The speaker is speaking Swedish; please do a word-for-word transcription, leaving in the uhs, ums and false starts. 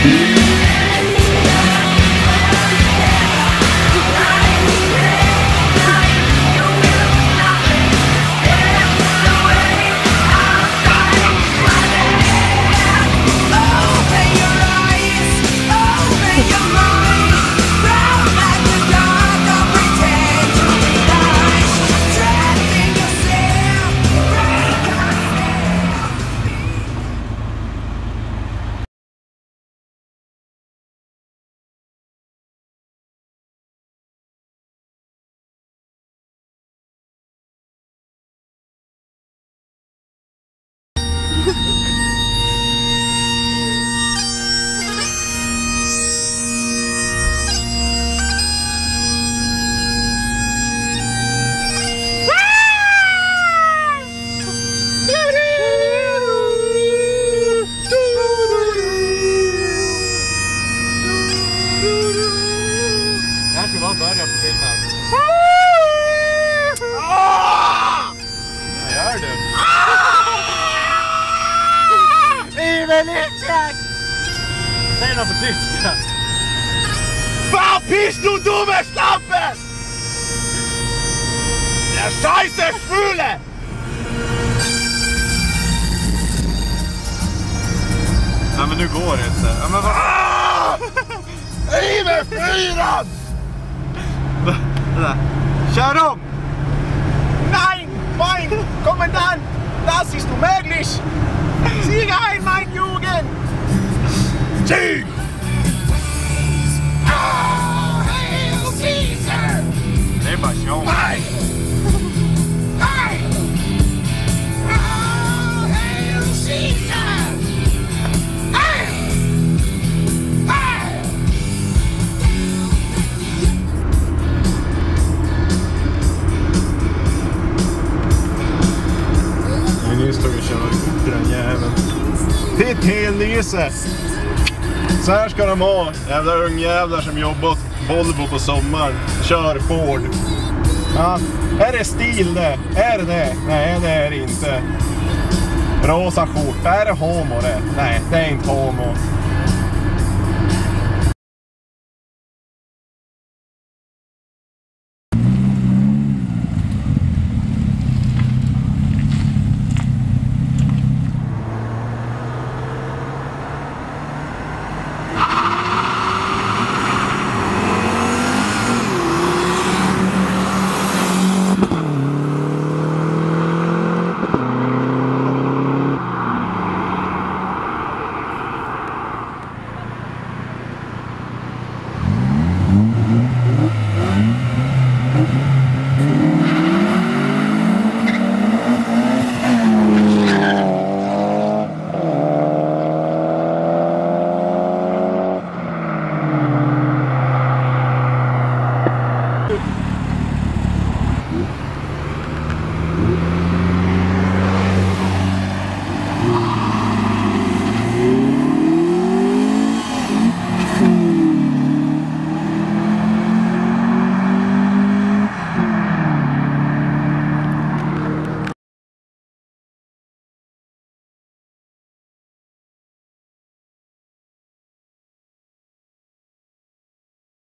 Börja på filmen. Vad gör du? Ivelitjak! Säg något på tyska. Fan, piss du dumme Stampen! Der Scheiße Schwule! Ja, men nu går det inte. Ja, men vad... Rive fyran! Kör om! Nein, mein Kommandant! Das ist unmöglich! Sieg ein, mein Jugend! Sieg! Oh, Hail Caesar! Det är bara tjong. Nej! Nej! Oh, Hail Caesar! Nej! Nej! Nu står vi och kör ihop den jäveln. Titt helnyse! Så här ska de ha. Jävla ungjävlar som jobbat Volvo på sommaren. Kör Ford. Ja, är det stil det? Är det det? Nej, det är det inte. Rosa skjorta. Är det homo det? Nej, det är inte homo.